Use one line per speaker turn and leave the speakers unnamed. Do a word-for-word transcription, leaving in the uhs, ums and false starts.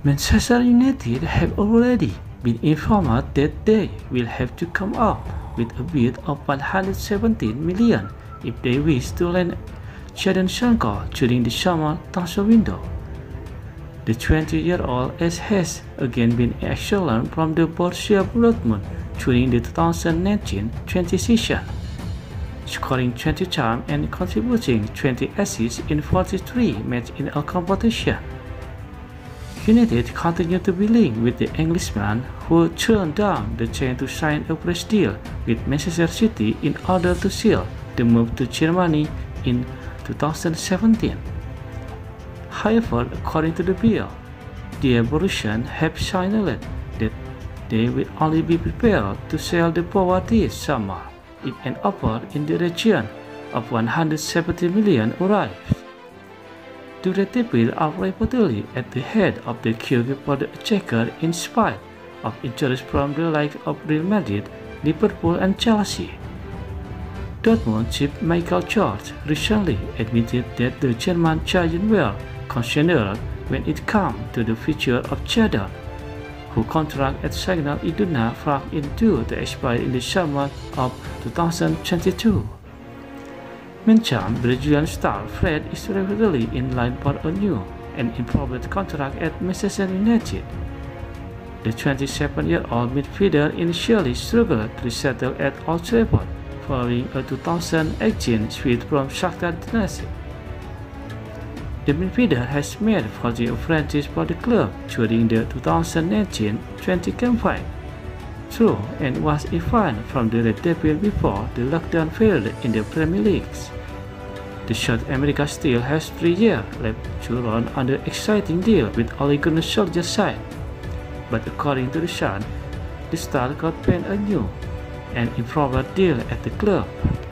Manchester United have already been informed that they will have to come up with a bid of one hundred seventeen million if they wish to land Jadon Sancho during the summer transfer window. The twenty-year-old has again been excellent from the Borussia Dortmund during the two thousand nineteen twenty season, scoring twenty times and contributing twenty assists in forty-three matches in a competition. United continue to be linked with the Englishman, who turned down the chance to sign a fresh deal with Manchester City in order to seal the move to Germany in two thousand seventeen. However, according to the bill, the Borussia have signaled that they will only be prepared to sell the forward this summer if an offer in the region of one hundred seventy million arrives. The Red Devils are reportedly at the head of the queue for the attacker in spite of interest from the likes of Real Madrid, Liverpool and Chelsea. Dortmund chief Michael George recently admitted that the German giant were concerned when it comes to the future of Jadon, whose contract at Signal Iduna Prague is due to expire in the summer of two thousand twenty-two. Meantime, Brazilian star Fred is reportedly in line for a new and improved contract at Manchester United. The twenty-seven-year-old midfielder initially struggled to settle at Old Trafford following a two thousand eighteen switch from Shakhtar Donetsk. The midfielder has made forty appearances for the club during the two thousand nineteen twenty campaign, through and was even from the Red Devils before the lockdown period in the Premier League. The South America still has three years left to run on the exciting deal with Ole Gunnar Solskjaer's side, but according to the Sun, the star got paid a new and improved deal at the club.